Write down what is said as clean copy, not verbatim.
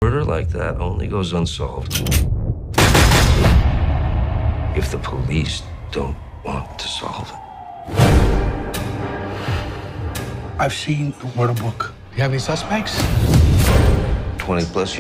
Murder like that only goes unsolved if the police don't want to solve it. I've seen the murder book. You have any suspects? 20 plus